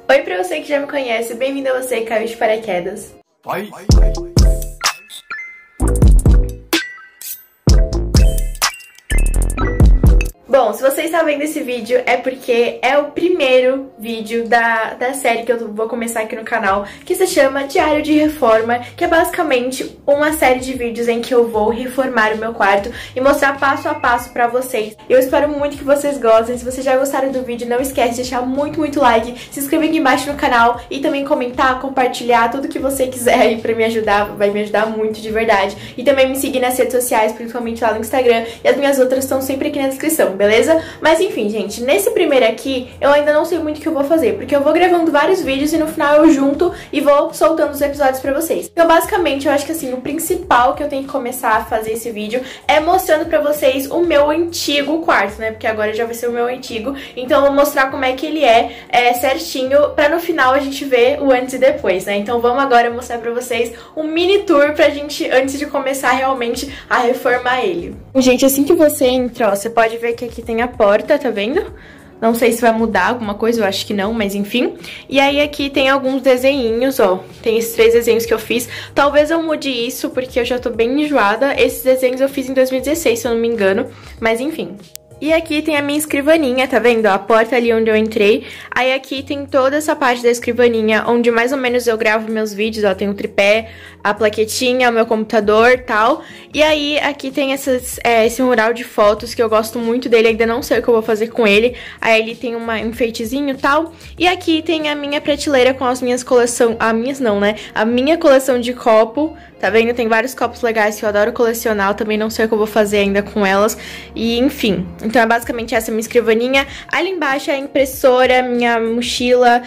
Oi pra você que já me conhece, bem-vindo a você que caiu de paraquedas. Bom, se você está vendo esse vídeo é porque é o primeiro vídeo da série que eu vou começar aqui no canal, que se chama Diário de Reforma, que é basicamente uma série de vídeos em que eu vou reformar o meu quarto e mostrar passo a passo pra vocês. Eu espero muito que vocês gostem. Se vocês já gostaram do vídeo, não esquece de deixar muito like, se inscrever aqui embaixo no canal e também comentar, compartilhar, tudo que você quiser aí pra me ajudar, vai me ajudar muito de verdade. E também me seguir nas redes sociais, principalmente lá no Instagram, e as minhas outras estão sempre aqui na descrição, beleza? Mas enfim, gente, nesse primeiro aqui eu ainda não sei muito o que eu vou fazer, porque eu vou gravando vários vídeos e no final eu junto e vou soltando os episódios pra vocês. Então basicamente eu acho que assim, o principal que eu tenho que começar a fazer esse vídeo é mostrando pra vocês o meu antigo quarto, né? Porque agora já vai ser o meu antigo, então eu vou mostrar como é que ele é certinho, pra no final a gente ver o antes e depois, né? Então vamos agora mostrar pra vocês um mini tour pra gente, antes de começar realmente a reformar ele. Gente, assim que você entra, ó, você pode ver que aqui tem a porta, tá vendo? Não sei se vai mudar alguma coisa, eu acho que não, mas enfim. E aí aqui tem alguns desenhinhos, ó. Tem esses 3 desenhos que eu fiz. Talvez eu mude isso, porque eu já tô bem enjoada. Esses desenhos eu fiz em 2016, se eu não me engano. Mas enfim. E aqui tem a minha escrivaninha, tá vendo? A porta ali onde eu entrei. Aí aqui tem toda essa parte da escrivaninha, onde mais ou menos eu gravo meus vídeos, ó. Tem o tripé, a plaquetinha, o meu computador e tal. E aí aqui tem esse mural de fotos, que eu gosto muito dele, ainda não sei o que eu vou fazer com ele. Aí ele tem um enfeitezinho e tal. E aqui tem a minha prateleira com as minhas coleções... A minhas não, né? A minha coleção de copo. Tá vendo? Tem vários copos legais que eu adoro colecionar, eu também não sei o que eu vou fazer ainda com elas. E enfim, então é basicamente essa minha escrivaninha. Ali embaixo é a impressora, minha mochila,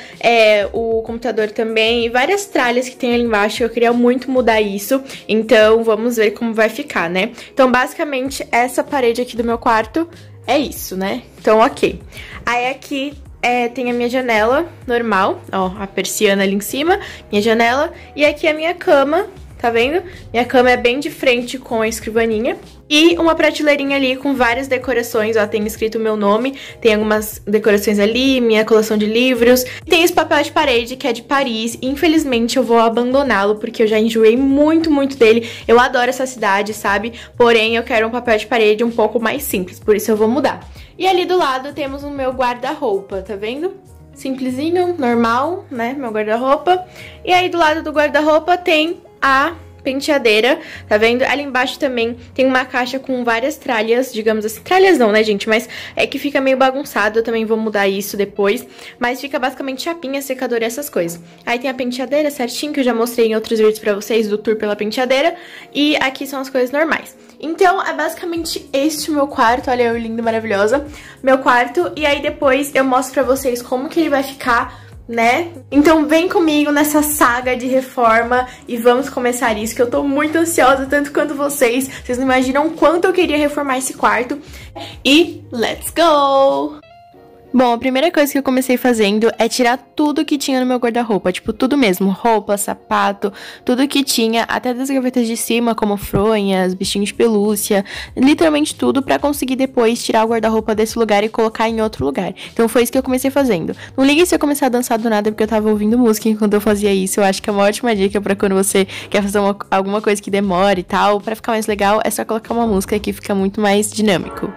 o computador também. E várias tralhas que tem ali embaixo, eu queria muito mudar isso. Então vamos ver como vai ficar, né? Então basicamente essa parede aqui do meu quarto é isso, né? Então ok. Aí aqui... tem a minha janela normal, ó, a persiana ali em cima, minha janela. E aqui a minha cama, tá vendo? Minha cama é bem de frente com a escrivaninha. E uma prateleirinha ali com várias decorações, ó, tem escrito o meu nome, tem algumas decorações ali, minha coleção de livros. Tem esse papel de parede que é de Paris, infelizmente eu vou abandoná-lo porque eu já enjoei muito dele. Eu adoro essa cidade, sabe? Porém eu quero um papel de parede um pouco mais simples, por isso eu vou mudar. E ali do lado temos o meu guarda-roupa, tá vendo? Simplesinho, normal, né? Meu guarda-roupa. E aí do lado do guarda-roupa tem a penteadeira, tá vendo? Ali embaixo também tem uma caixa com várias tralhas, digamos assim. Tralhas não, né, gente? Mas é que fica meio bagunçado, eu também vou mudar isso depois. Mas fica basicamente chapinha, secador e essas coisas. Aí tem a penteadeira certinho, que eu já mostrei em outros vídeos pra vocês do tour pela penteadeira. E aqui são as coisas normais. Então, é basicamente este o meu quarto. Olha eu lindo, maravilhosa. Meu quarto. E aí depois eu mostro pra vocês como que ele vai ficar, né? Então vem comigo nessa saga de reforma e vamos começar isso, que eu tô muito ansiosa, tanto quanto vocês. Vocês não imaginam quanto eu queria reformar esse quarto. E let's go! Bom, a primeira coisa que eu comecei fazendo é tirar tudo que tinha no meu guarda-roupa, tipo, tudo mesmo, roupa, sapato, tudo que tinha, até das gavetas de cima, como fronhas, bichinhos de pelúcia, literalmente tudo pra conseguir depois tirar o guarda-roupa desse lugar e colocar em outro lugar. Então foi isso que eu comecei fazendo. Não ligue se eu começar a dançar do nada, porque eu tava ouvindo música enquanto eu fazia isso. Eu acho que é uma ótima dica pra quando você quer fazer alguma coisa que demore e tal, pra ficar mais legal, é só colocar uma música que fica muito mais dinâmico.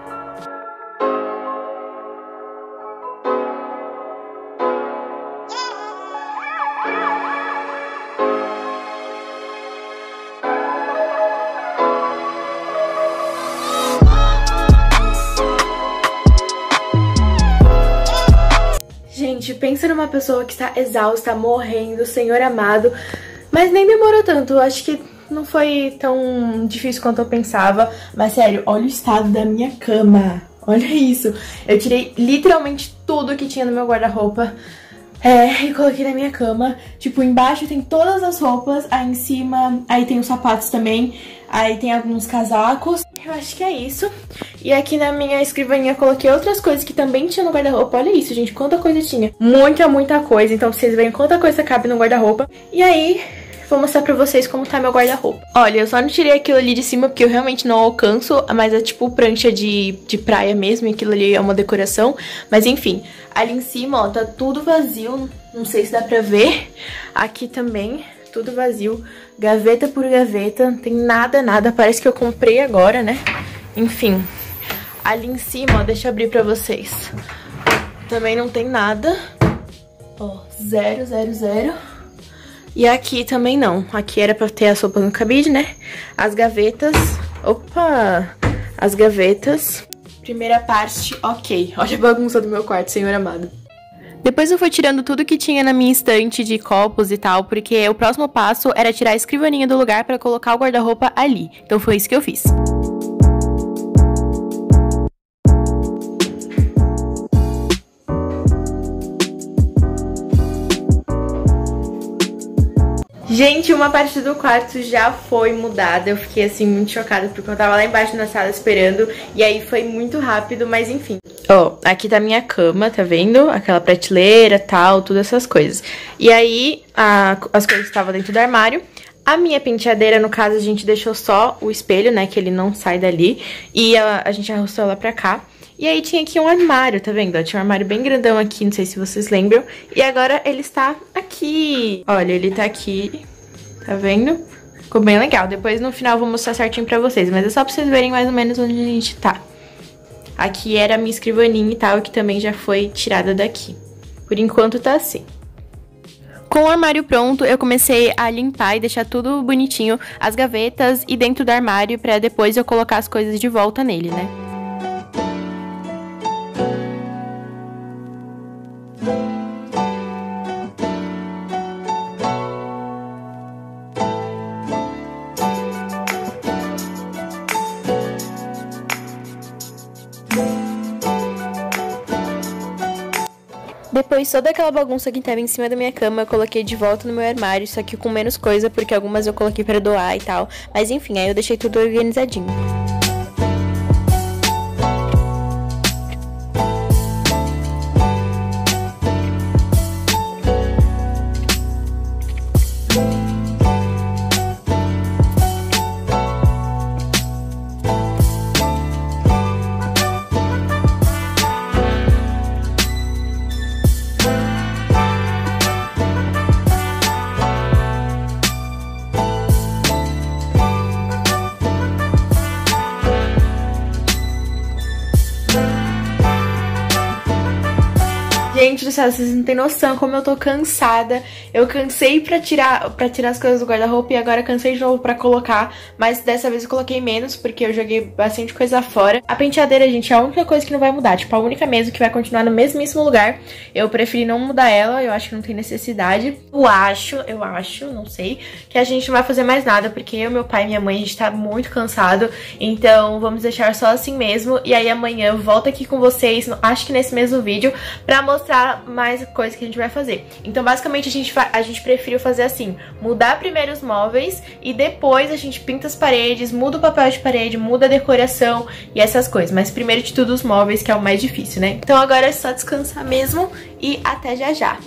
Gente, pensa numa pessoa que está exausta, morrendo, Senhor amado, mas nem demorou tanto, eu acho que não foi tão difícil quanto eu pensava, mas sério, olha o estado da minha cama, olha isso, eu tirei literalmente tudo que tinha no meu guarda-roupa, e coloquei na minha cama, tipo, embaixo tem todas as roupas, aí em cima, aí tem os sapatos também, aí tem alguns casacos, eu acho que é isso. E aqui na minha escrivaninha eu coloquei outras coisas que também tinha no guarda-roupa, olha isso, gente, quanta coisa tinha, muita coisa, então vocês veem quanta coisa cabe no guarda-roupa. E aí, vou mostrar pra vocês como tá meu guarda-roupa. Olha, eu só não tirei aquilo ali de cima porque eu realmente não alcanço, mas é tipo prancha de praia mesmo, e aquilo ali é uma decoração. Mas enfim, ali em cima, ó, tá tudo vazio, não sei se dá pra ver. Aqui também, tudo vazio, gaveta por gaveta, não tem nada, nada, parece que eu comprei agora, né? Enfim, ali em cima, ó, deixa eu abrir pra vocês. Também não tem nada. Ó, 0, 0, 0. E aqui também não. Aqui era pra ter as roupas no cabide, né? As gavetas. Opa! As gavetas. Primeira parte, ok. Olha a bagunça do meu quarto, senhor amado. Depois eu fui tirando tudo que tinha na minha estante de copos e tal, porque o próximo passo era tirar a escrivaninha do lugar pra colocar o guarda-roupa ali. Então foi isso que eu fiz. Gente, uma parte do quarto já foi mudada. Eu fiquei assim muito chocada porque eu tava lá embaixo na sala esperando. E aí foi muito rápido, mas enfim. Ó, aqui tá minha cama, tá vendo? Aquela prateleira, tal, todas essas coisas. E aí as coisas estavam dentro do armário. A minha penteadeira, no caso, a gente deixou só o espelho, né? Que ele não sai dali. E a gente arrastou ela pra cá. E aí tinha aqui um armário, tá vendo? Tinha um armário bem grandão aqui, não sei se vocês lembram. E agora ele está aqui. Olha, ele tá aqui, tá vendo? Ficou bem legal. Depois no final eu vou mostrar certinho pra vocês, mas é só pra vocês verem mais ou menos onde a gente tá. Aqui era a minha escrivaninha e tal, que também já foi tirada daqui. Por enquanto tá assim. Com o armário pronto, eu comecei a limpar e deixar tudo bonitinho, as gavetas e dentro do armário, pra depois eu colocar as coisas de volta nele, né? Depois, toda aquela bagunça que tava em cima da minha cama, eu coloquei de volta no meu armário, só que com menos coisa, porque algumas eu coloquei pra doar e tal. Mas enfim, aí eu deixei tudo organizadinho. Gente do céu, vocês não têm noção como eu tô cansada. Eu cansei pra tirar as coisas do guarda-roupa e agora cansei de novo pra colocar. Mas dessa vez eu coloquei menos porque eu joguei bastante coisa fora. A penteadeira, gente, é a única coisa que não vai mudar. Tipo, a única mesmo que vai continuar no mesmíssimo lugar. Eu preferi não mudar ela, eu acho que não tem necessidade. Eu acho, não sei, que a gente não vai fazer mais nada porque eu, meu pai e minha mãe, a gente tá muito cansado. Então vamos deixar só assim mesmo. E aí amanhã eu volto aqui com vocês, acho que nesse mesmo vídeo, pra mostrar mais coisa que a gente vai fazer. Então basicamente a gente preferiu fazer assim, mudar primeiro os móveis e depois a gente pinta as paredes, muda o papel de parede, muda a decoração e essas coisas. Mas primeiro de tudo os móveis, que é o mais difícil, né? Então agora é só descansar mesmo e até já já.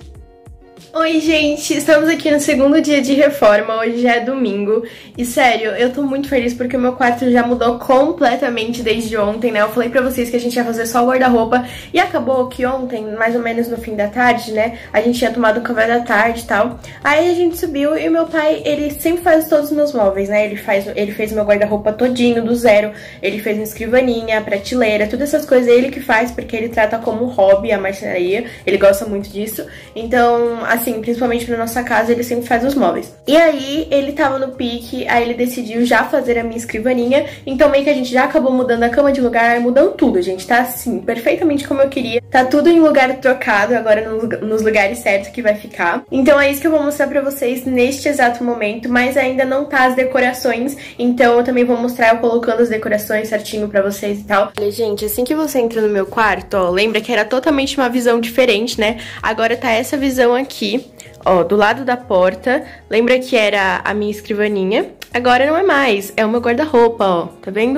Oi, gente! Estamos aqui no segundo dia de reforma, hoje já é domingo. E sério, eu tô muito feliz porque o meu quarto já mudou completamente desde ontem, né? Eu falei pra vocês que a gente ia fazer só o guarda-roupa e acabou que ontem, mais ou menos no fim da tarde, né? A gente tinha tomado um café da tarde e tal. Aí a gente subiu e o meu pai, ele sempre faz todos os meus móveis, né? Ele fez meu guarda-roupa todinho, do zero. Ele fez uma escrivaninha, a prateleira, todas essas coisas ele que faz porque ele trata como hobby a marcenaria. Ele gosta muito disso. Então, assim, principalmente pra nossa casa, ele sempre faz os móveis. E aí, ele tava no pique, aí ele decidiu já fazer a minha escrivaninha, então meio que a gente já acabou mudando a cama de lugar, mudando tudo, gente, tá assim, perfeitamente como eu queria. Tá tudo em lugar trocado, agora nos lugares certos que vai ficar. Então é isso que eu vou mostrar pra vocês neste exato momento, mas ainda não tá as decorações, então eu também vou mostrar eu colocando as decorações certinho pra vocês e tal. Olha, gente, assim que você entra no meu quarto, ó, lembra que era totalmente uma visão diferente, né? Agora tá essa visão aqui. Ó, do lado da porta, lembra que era a minha escrivaninha? Agora não é mais, é o meu guarda-roupa, ó, tá vendo?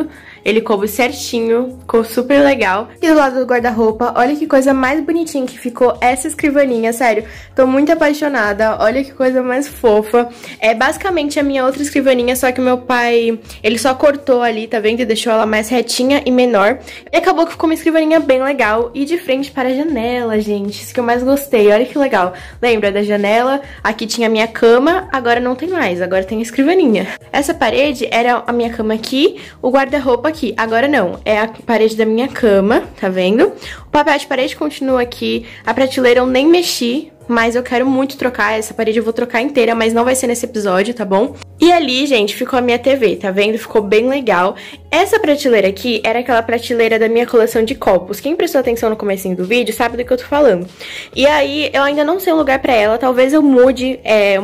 Ele coube certinho, ficou super legal. E do lado do guarda-roupa, olha que coisa mais bonitinha que ficou essa escrivaninha, sério. Tô muito apaixonada, olha que coisa mais fofa. É basicamente a minha outra escrivaninha, só que o meu pai, ele só cortou ali, tá vendo? E deixou ela mais retinha e menor. E acabou que ficou uma escrivaninha bem legal e de frente para a janela, gente. Isso que eu mais gostei, olha que legal. Lembra da janela? Aqui tinha a minha cama, agora não tem mais, agora tem a escrivaninha. Essa parede era a minha cama aqui, o guarda-roupa aqui. Agora não, é a parede da minha cama, tá vendo? O papel de parede continua aqui, a prateleira eu nem mexi, mas eu quero muito trocar, essa parede eu vou trocar inteira, mas não vai ser nesse episódio, tá bom? E ali, gente, ficou a minha TV, tá vendo? Ficou bem legal. Essa prateleira aqui era aquela prateleira da minha coleção de copos. Quem prestou atenção no comecinho do vídeo sabe do que eu tô falando. E aí, eu ainda não sei um lugar pra ela, talvez eu mude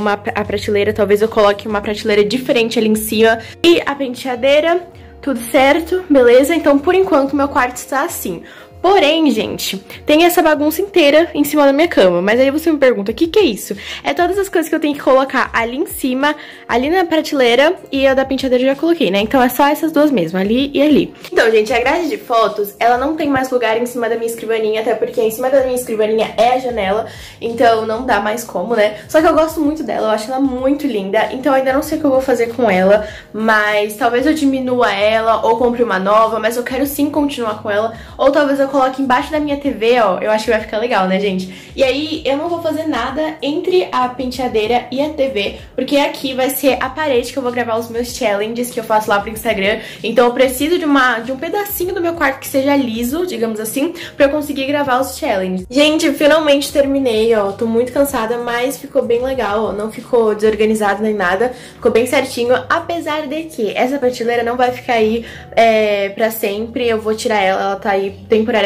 a prateleira, talvez eu coloque uma prateleira diferente ali em cima. E a penteadeira, tudo certo, beleza? Então, por enquanto, meu quarto está assim. Porém, gente, tem essa bagunça inteira em cima da minha cama. Mas aí você me pergunta, o que que é isso? É todas as coisas que eu tenho que colocar ali em cima, ali na prateleira, e a da penteadeira eu já coloquei, né? Então é só essas duas mesmo, ali e ali. Então, gente, a grade de fotos, ela não tem mais lugar em cima da minha escrivaninha, até porque em cima da minha escrivaninha é a janela, então não dá mais como, né? Só que eu gosto muito dela, eu acho ela muito linda, então eu ainda não sei o que eu vou fazer com ela, mas talvez eu diminua ela ou compre uma nova, mas eu quero sim continuar com ela, ou talvez eu coloque embaixo da minha TV, ó, eu acho que vai ficar legal, né, gente? E aí, eu não vou fazer nada entre a penteadeira e a TV, porque aqui vai ser a parede que eu vou gravar os meus challenges que eu faço lá pro Instagram, então eu preciso de um pedacinho do meu quarto que seja liso, digamos assim, pra eu conseguir gravar os challenges. Gente, finalmente terminei, ó, tô muito cansada, mas ficou bem legal, ó, não ficou desorganizado nem nada, ficou bem certinho, apesar de que essa prateleira não vai ficar aí pra sempre, eu vou tirar ela, ela tá aí temporariamente.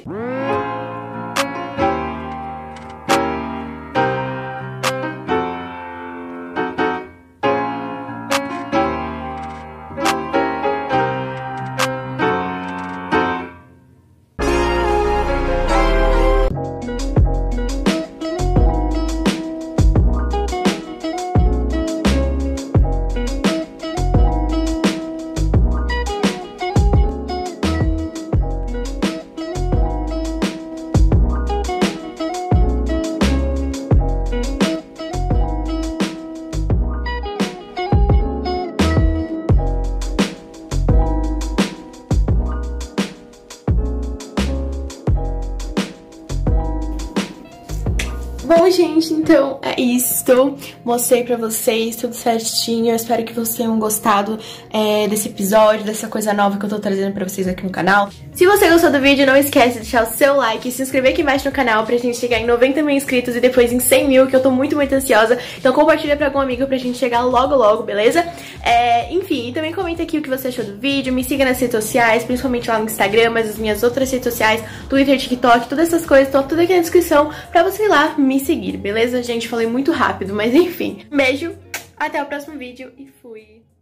Bom, gente, então é isso. Mostrei pra vocês tudo certinho. Eu espero que vocês tenham gostado desse episódio, dessa coisa nova que eu tô trazendo pra vocês aqui no canal. Se você gostou do vídeo, não esquece de deixar o seu like e se inscrever aqui embaixo no canal pra gente chegar em 90 mil inscritos e depois em 100 mil, que eu tô muito, muito ansiosa. Então compartilha pra algum amigo pra gente chegar logo, logo, beleza? Enfim, e também comenta aqui o que você achou do vídeo. Me siga nas redes sociais, principalmente lá no Instagram, mas as minhas outras redes sociais, Twitter, TikTok, todas essas coisas estão tudo aqui na descrição pra você ir lá me seguir, beleza? Gente, falei muito rápido, mas enfim. Beijo, até o próximo vídeo e fui!